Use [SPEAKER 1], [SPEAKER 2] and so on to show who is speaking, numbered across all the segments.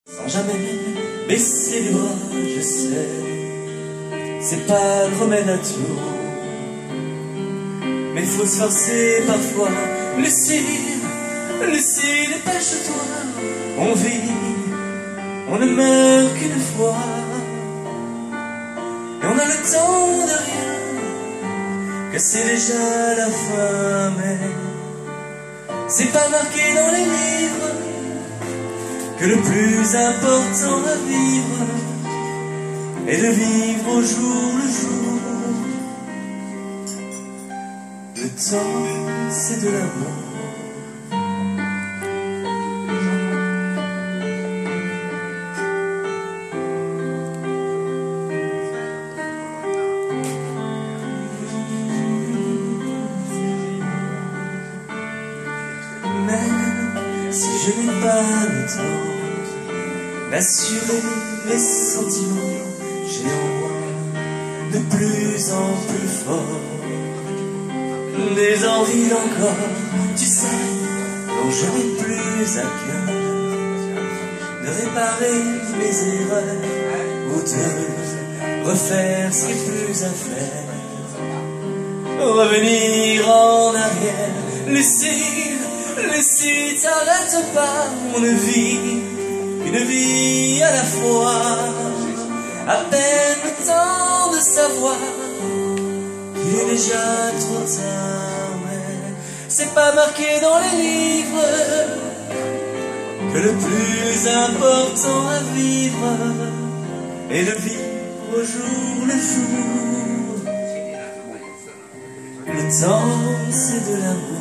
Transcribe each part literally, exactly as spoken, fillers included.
[SPEAKER 1] Sans jamais baisser les bras, je sais, c'est pas le remède à tout. Mais il faut se forcer parfois. Lucie, Lucie, dépêche-toi. On vit, on ne meurt qu'une fois. Et on a le temps de rien, que c'est déjà la fin. Mais c'est pas marqué dans les livres que le plus important à vivre est de vivre au jour le jour. Le temps, c'est de l'amour. Même si je n'ai pas le temps d'assurer les sentiments, j'ai en moi de plus en plus fort des envies d'encore, tu sais, dont je n'ai plus à cœur de réparer mes erreurs ou de refaire ce qui est plus à faire. Revenir en arrière, Lucie, Lucie, t'arrête pas, on ne vit une vie à la fois, à peine le temps de savoir qu'il est déjà trop tard. Mais c'est pas marqué dans les livres que le plus important à vivre est de vivre au jour le jour. Le temps, c'est de l'amour.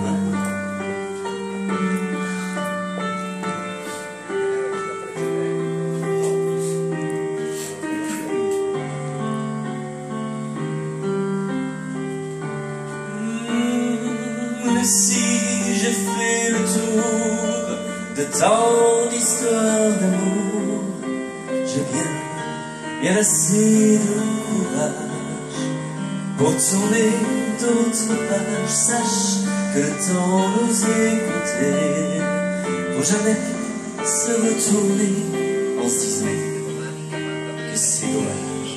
[SPEAKER 1] Si j'ai fait le tour de tant d'histoires d'amour, j'ai bien, bien assez de courage pour tourner d'autres pages. Sache que le temps nous est compté, pour jamais se retourner en se disant que c'est dommage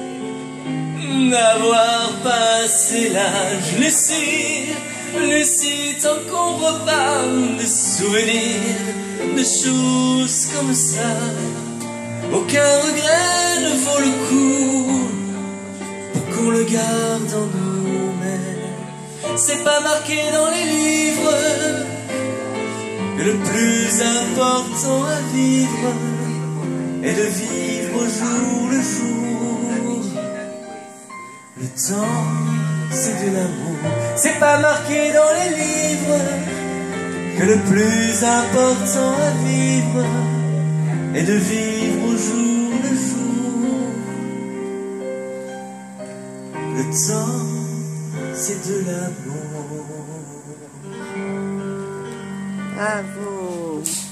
[SPEAKER 1] d'avoir passé l'âge. Lucie, Lucie, tant qu'on reparle de souvenirs, de choses comme ça, aucun regret ne vaut le coup pour qu'on le garde en nous. Mais c'est pas marqué dans les livres que le plus important à vivre est de vivre au jour le jour. Le temps, c'est de l'amour. C'est pas marqué dans les livres que le plus important à vivre est de vivre au jour le jour. Le temps, c'est de l'amour.
[SPEAKER 2] Bravo.